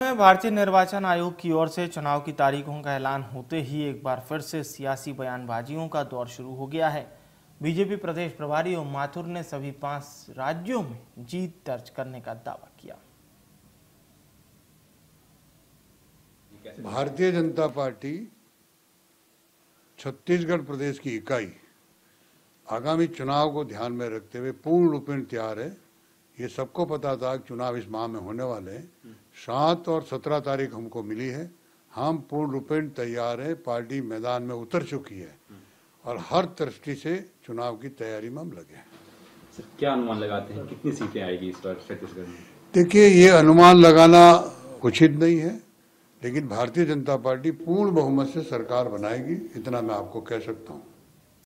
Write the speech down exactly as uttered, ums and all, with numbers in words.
में भारतीय निर्वाचन आयोग की ओर से चुनाव की तारीखों का ऐलान होते ही एक बार फिर से सियासी बयानबाजियों का दौर शुरू हो गया है। बीजेपी प्रदेश प्रभारी ओम माथुर ने सभी पांच राज्यों में जीत दर्ज करने का दावा किया। भारतीय जनता पार्टी छत्तीसगढ़ प्रदेश की इकाई आगामी चुनाव को ध्यान में रखते हुए पूर्ण रूपेण तैयार है। ये सबको पता था कि चुनाव इस माह में होने वाले हैं। सात और सत्रह तारीख हमको मिली है। हम पूर्ण रूपेण तैयार है। पार्टी मैदान में उतर चुकी है और हर दृष्टि से चुनाव की तैयारी में हम लगे हैं। सर, क्या अनुमान लगाते हैं कितनी सीटें आएगी इस बार छत्तीसगढ़ में? देखिए, ये अनुमान लगाना उचित नहीं है, लेकिन भारतीय जनता पार्टी पूर्ण बहुमत से सरकार बनाएगी, इतना मैं आपको कह सकता हूँ।